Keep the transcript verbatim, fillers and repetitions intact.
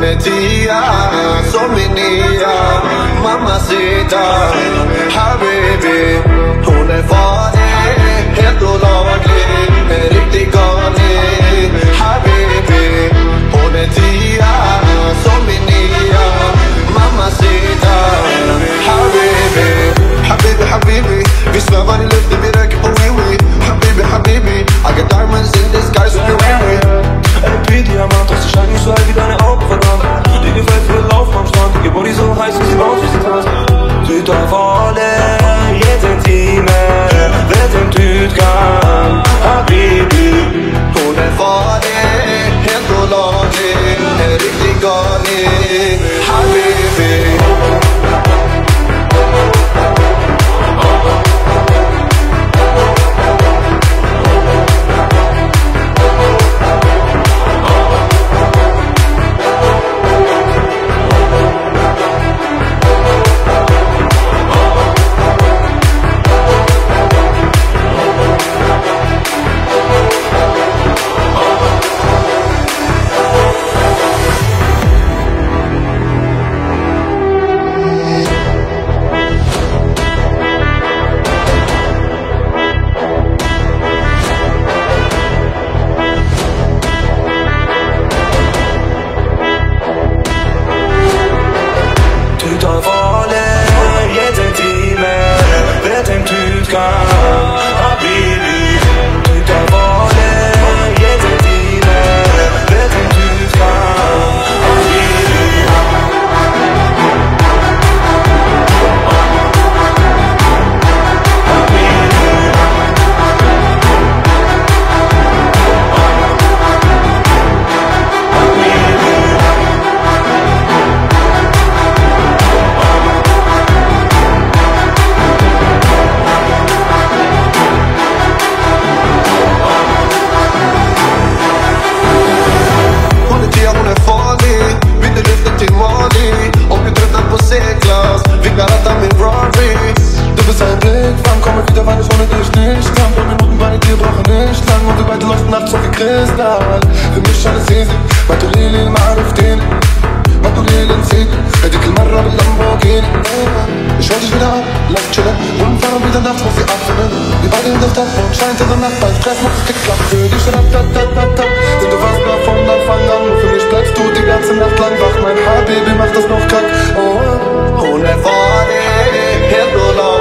ohne Tia, Sominia, Mamacita, Habibi, ohne Fade, Herdologli, Meriktigoni, Habibi, ohne Tia, Sominia, Mamacita, Habibi, Habibi, Habibi, wie Slavani lifte wie der Kipowiwi, Habibi, Habibi, I got diamonds in the skies with the railway. L P Diamant, doch sie scheint nicht so alt wie deine Augen, verdammt. Dir gefällt wie der Lauf am Strand, ihr Body so heiß und sie baut wie sie tanzt. Südafale, jeden Time, wer den Tüt kann, Habibi. Ohne Fade, Herdologli, Meriktigoni, Habibi. في مش على زيزي ما تقوليلي المعرفتين ما تقوليلي نسيت هديك المرة باللامبورجيني Ich wollte dich wieder ab, lass chillen und fahren wieder nachts, muss sie abfinden. Wir beide in der Stadt und scheint in der Nacht, beim Stress muss es geklappt für dich. Ratatatatat, denn du warst da von Anfang an. Nur für mich bleibst du die ganze Nacht lang wach. Mein Habibi macht das noch kack. Oh, ohne Fade, Herdologli.